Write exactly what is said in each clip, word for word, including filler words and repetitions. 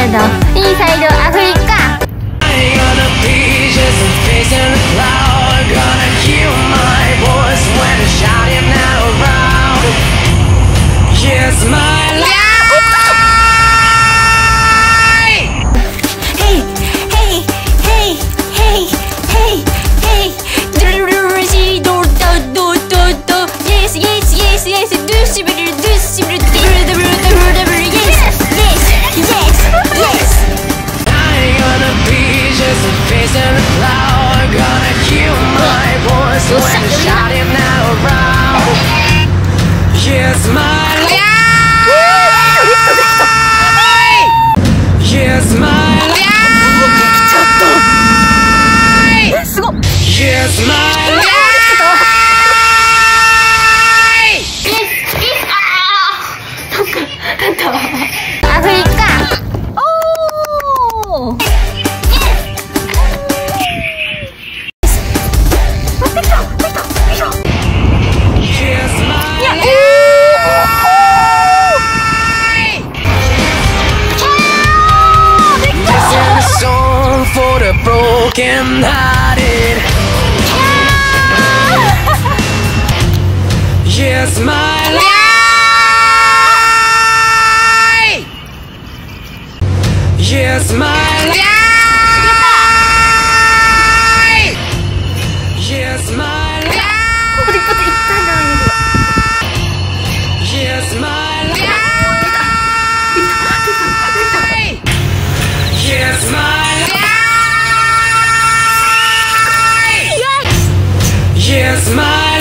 ド、インサイドアフリカ。アフリカ。おお。 Broken hearted. Yes, my life. Yes, my life. Yes, my life. Yes, my life. Yes, my life. Yes, my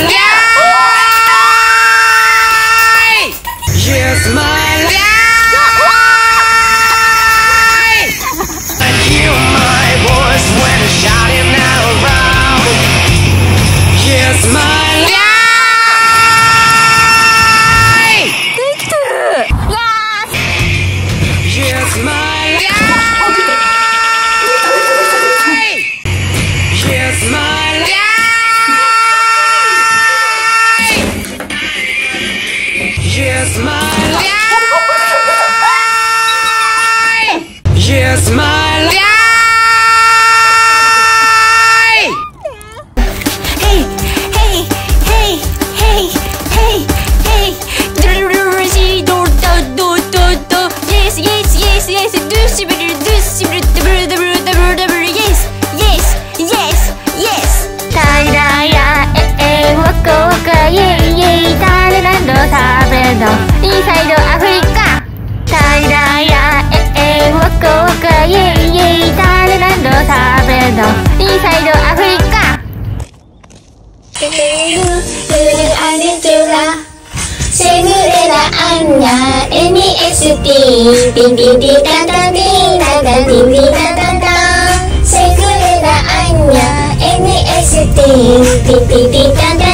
life. Yes, my life. I hear my voice when I'm shouting out loud. Yes, my life. Yes, my life. Yes, my Yes, my life. Yes, my life. Hey, hey, hey, hey, hey, hey. Do do do do do do do do. Yes, yes, yes, yes. Do shiburu, do shiburu, do do do do do do. Yes, yes, yes, yes. タイラやええわかわかイェイイェイタイランドサーベルド。インサイドアフリカ。タイラやええわかわかイェイイェイタイランドサーベルド。インサイドアフリカ。 ルルルアレトラセグレラアンナ エムエスティー ディンディンディタタディタタディンディタタタセグレラアンナ エムエスティー ディンディンディタタ